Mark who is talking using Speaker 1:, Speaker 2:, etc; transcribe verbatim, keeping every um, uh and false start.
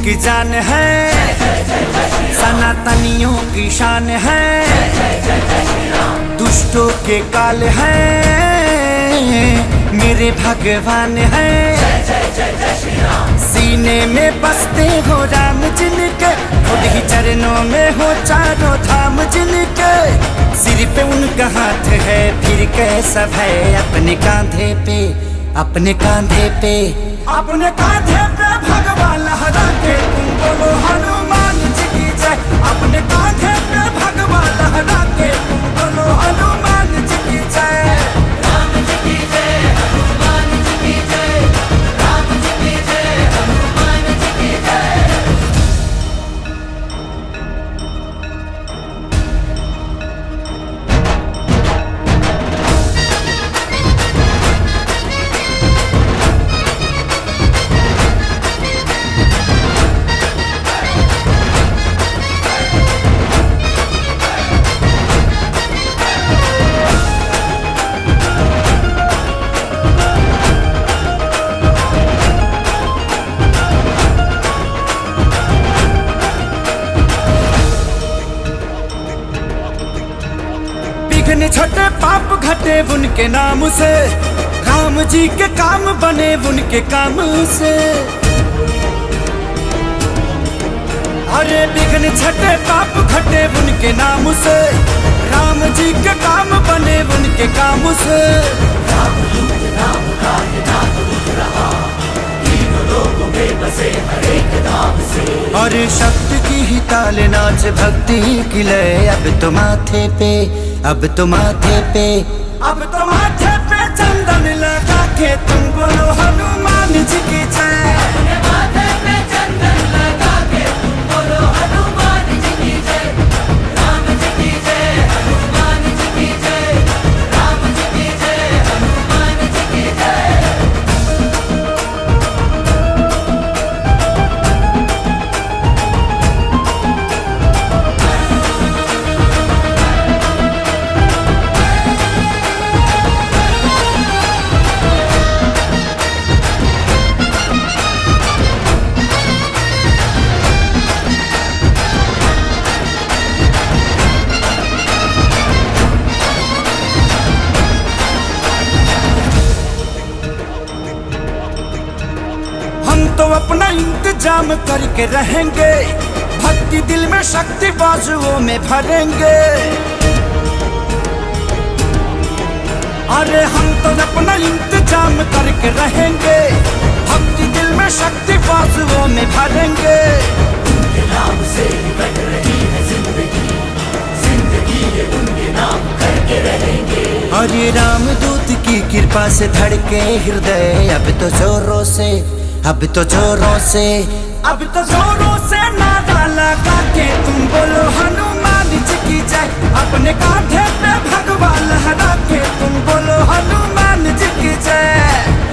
Speaker 1: की जान है, सनातनियों की शान है, दुष्टों के काल है, मेरे भगवान है। सीने में बसते हो राम जिनके, खुद ही चरणों में हो चारों धाम जिनके। सिर पे उनका हाथ है फिर कैसा भय, अपने कांधे पे अपने कांधे पे अपने कांधे पे भगवान लहरा के तुम बोलो हनुमान जी की जय। अपने कांधे पे भगवान लहरा के तुम बोलो हनुमान जी की जय।
Speaker 2: राम जी की जय, हनुमान जी की जय, राम जी की जय, हनुमान जी की जय।
Speaker 1: छोटे पाप घटे उनके नाम से, राम जी के काम बने उनके काम से। अरे विघ्न छठे पाप घटे उनके नाम से, राम जी के काम बने उनके काम से।
Speaker 2: राम दूत नाम का ये नाम दूत रहा, तीनों लोगों में बसे हर एक धाम से।
Speaker 1: और शक्ति की ही ताल नाच भक्ति की लय, अब तो माथे पे अब तो माथे पे अब तो माथे पे चंदन लगा के तुम बोलो हनुमान जी की जय।
Speaker 2: अपने माथे पे चंदन लगा के तुम बोलो हनुमान जी की जय। राम जी की जय, हनुमान जी की जय, राम जी की जय, हनुमान जी की जय।
Speaker 1: तो अपना इंतजाम करके रहेंगे, भक्ति दिल में शक्ति बाजुओं में भरेंगे। अरे हम तो अपना इंतजाम करके रहेंगे, भक्ति दिल में शक्ति बाजुओं में भरेंगे।
Speaker 2: उनके नाम से कट रही है जिंदगी, जिंदगी ये उनके नाम करके रहेंगे।
Speaker 1: अरे रामदूत की कृपा से धड़के हृदय, अब तो जोरों से अब तो जोरों से अब तो जोरों से नारा लगा के तुम बोलो हनुमान जी की जय। अपने कांधे पे भगवान लहरा के तुम बोलो हनुमान जी की जय।